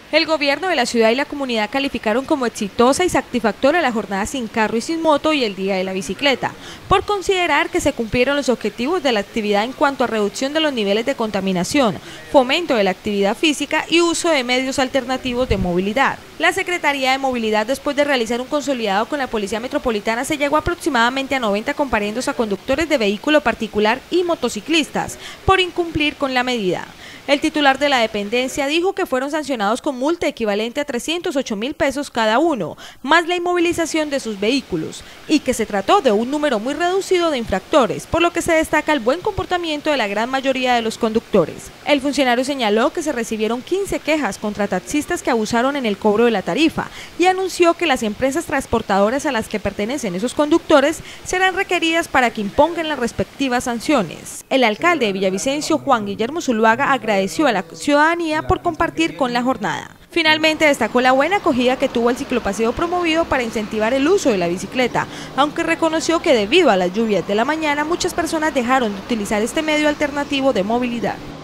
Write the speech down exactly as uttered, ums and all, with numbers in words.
El gobierno de la ciudad y la comunidad calificaron como exitosa y satisfactoria la jornada sin carro y sin moto y el día de la bicicleta, por considerar que se cumplieron los objetivos de la actividad en cuanto a reducción de los niveles de contaminación, fomento de la actividad física y uso de medios alternativos de movilidad. La Secretaría de Movilidad, después de realizar un consolidado con la Policía Metropolitana, se llegó aproximadamente a noventa comparendos a conductores de vehículo particular y motociclistas por incumplir con la medida. El titular de la dependencia dijo que fueron sancionados con multa equivalente a trescientos ocho mil pesos cada uno, más la inmovilización de sus vehículos, y que se trató de un número muy reducido de infractores, por lo que se destaca el buen comportamiento de la gran mayoría de los conductores. El funcionario señaló que se recibieron quince quejas contra taxistas que abusaron en el cobro de la tarifa y anunció que las empresas transportadoras a las que pertenecen esos conductores serán requeridas para que impongan las respectivas sanciones. El alcalde de Villavicencio, Juan Guillermo Zuluaga, agradeció agradeció a la ciudadanía por compartir con la jornada. Finalmente destacó la buena acogida que tuvo el ciclopaseo promovido para incentivar el uso de la bicicleta, aunque reconoció que debido a las lluvias de la mañana muchas personas dejaron de utilizar este medio alternativo de movilidad.